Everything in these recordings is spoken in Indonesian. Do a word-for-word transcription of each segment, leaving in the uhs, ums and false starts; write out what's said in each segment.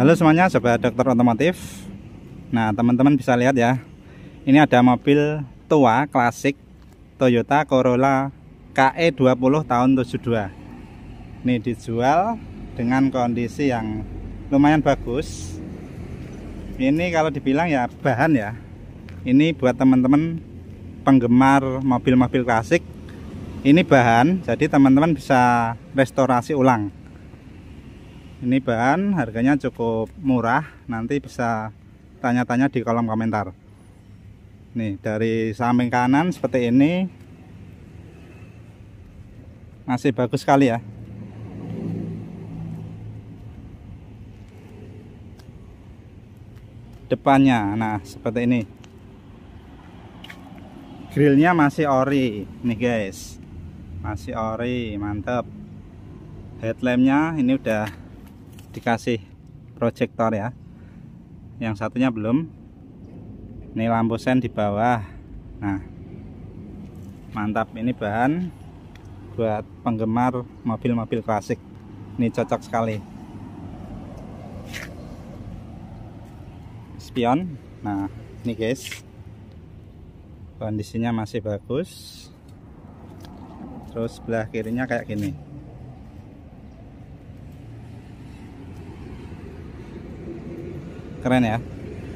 Halo semuanya, sobat dokter otomotif. Nah, teman-teman bisa lihat ya, ini ada mobil tua klasik Toyota Corolla K E dua puluh tahun tujuh dua. Ini dijual dengan kondisi yang lumayan bagus. Ini kalau dibilang ya bahan ya, ini buat teman-teman penggemar mobil-mobil klasik, ini bahan, jadi teman-teman bisa restorasi ulang. Ini bahan harganya cukup murah, nanti bisa tanya-tanya di kolom komentar. Nih, dari samping kanan seperti ini masih bagus sekali ya. Depannya, nah seperti ini. Grillnya masih ori, nih guys, masih ori, mantap. Headlampnya ini udah dikasih proyektor ya, yang satunya belum. Ini lampu sen di bawah. Nah, mantap. Ini bahan buat penggemar mobil-mobil klasik, ini cocok sekali. Spion, nah ini guys, kondisinya masih bagus. Terus sebelah kirinya kayak gini. Keren ya.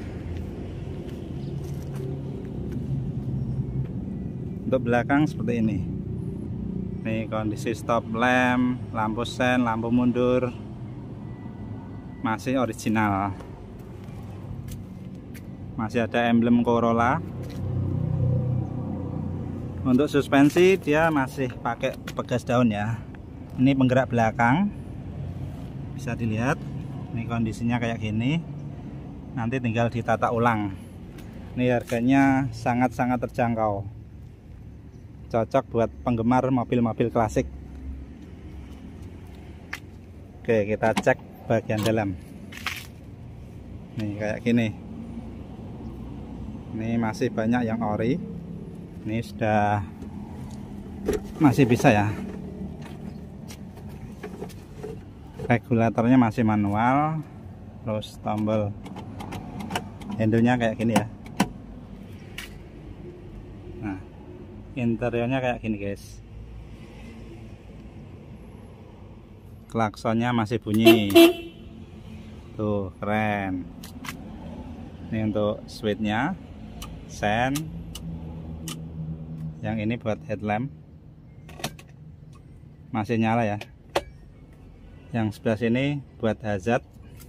Untuk belakang seperti ini. Nih kondisi stop lamp, lampu sen, lampu mundur masih original. Masih ada emblem Corolla. Untuk suspensi dia masih pakai pegas daun ya. Ini penggerak belakang. Bisa dilihat. Ini kondisinya kayak gini. Nanti tinggal ditata ulang. Ini harganya sangat-sangat terjangkau, cocok buat penggemar mobil-mobil klasik. Oke, kita cek bagian dalam. Nih kayak gini. Ini masih banyak yang ori. Ini sudah masih bisa ya. Regulatornya masih manual. Terus tombol handle-nya kayak gini ya. Nah, interiornya kayak gini guys. Klaksonnya masih bunyi. Tuh, keren. Ini untuk switch-nya, sen. Yang ini buat headlamp, masih nyala ya. Yang sebelah sini buat hazard.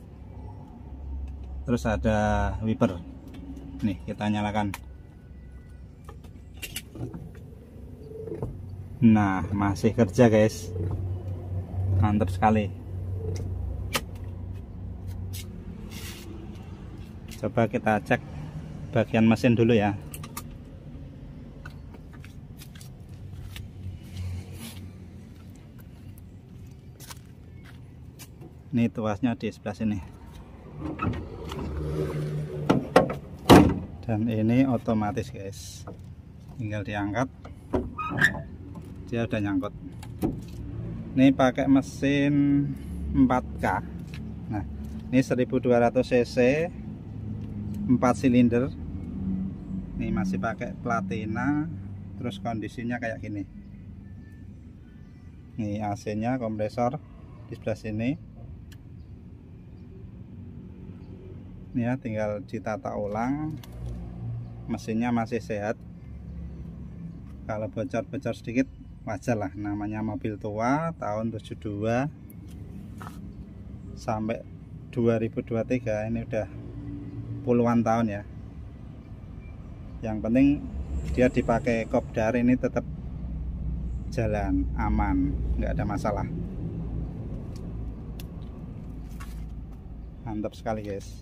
Terus ada wiper. Nih kita nyalakan. Nah, masih kerja guys, mantap sekali. Coba kita cek bagian mesin dulu ya. Ini tuasnya di sebelah sini. Dan ini otomatis guys, tinggal diangkat, dia udah nyangkut. Ini pakai mesin empat K. Nah, ini seribu dua ratus cc, empat silinder. Ini masih pakai platina. Terus kondisinya kayak gini. Ini A C nya, kompresor di sebelah sini. Ini ya, tinggal ditata ulang. Mesinnya masih sehat. Kalau bocor-bocor sedikit wajar lah, namanya mobil tua tahun tujuh dua sampai dua ribu dua puluh tiga, ini udah puluhan tahun ya. Yang penting dia dipakai kopdar, ini tetap jalan aman, nggak ada masalah. Mantap sekali guys.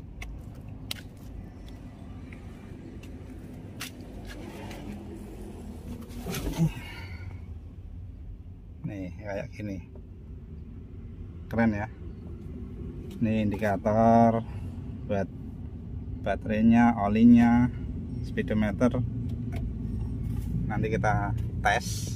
Nih kayak gini, keren ya. Ini indikator buat baterainya, olinya, speedometer. Nanti kita tes.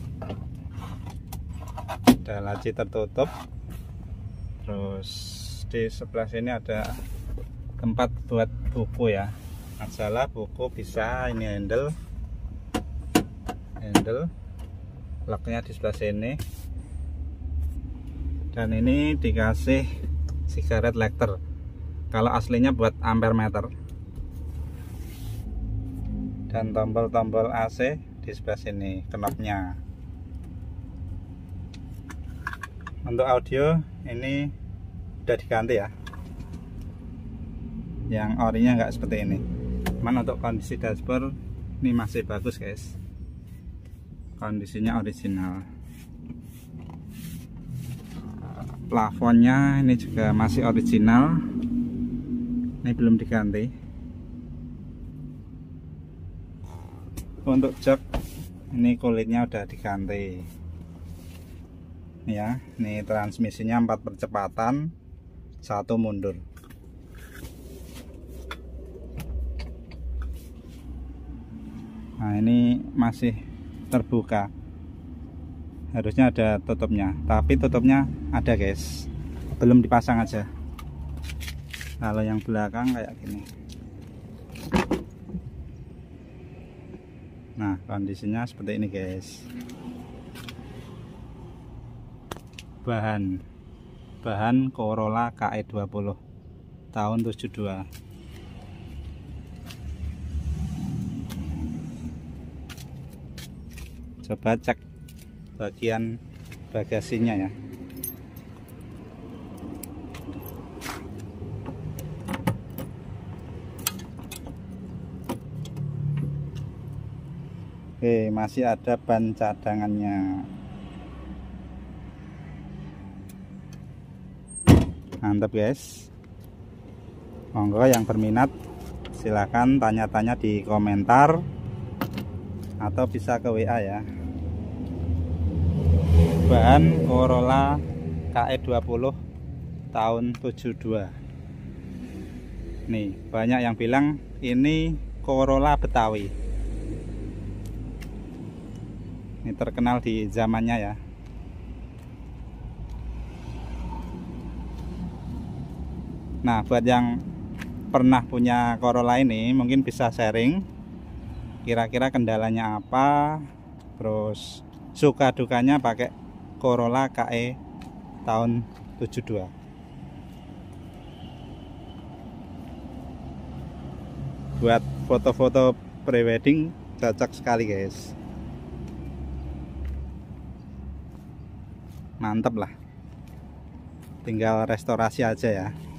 Ada laci tertutup, terus di sebelah sini ada tempat buat buku ya, majalah, buku bisa. Ini handle handle locknya di sebelah sini, dan ini dikasih cigarette lighter, kalau aslinya buat ampere meter. Dan tombol-tombol A C di sebelah sini, knopnya. Untuk audio ini udah diganti ya, yang orinya nggak seperti ini. Cuman untuk kondisi dashboard ini masih bagus guys, kondisinya original. Plafonnya ini juga masih original, ini belum diganti. Untuk jok ini kulitnya udah diganti ya. Ini transmisinya empat percepatan, satu mundur. Nah ini masih terbuka, harusnya ada tutupnya, tapi tutupnya ada guys, belum dipasang aja. Kalau yang belakang kayak gini. Nah kondisinya seperti ini guys. Bahan bahan Corolla K E dua puluh tahun tujuh dua. Coba cek bagian bagasinya ya. Oke, masih ada ban cadangannya. Mantap guys. Monggo yang berminat silahkan tanya-tanya di komentar atau bisa ke W A ya. Bahan Corolla K E dua puluh tahun tujuh dua. Nih, banyak yang bilang ini Corolla Betawi. Ini terkenal di zamannya ya. Nah, buat yang pernah punya Corolla ini mungkin bisa sharing kira-kira kendalanya apa, terus suka dukanya pakai Corolla K E tahun tujuh dua. Buat foto-foto prewedding cocok sekali guys. Mantap lah, tinggal restorasi aja ya.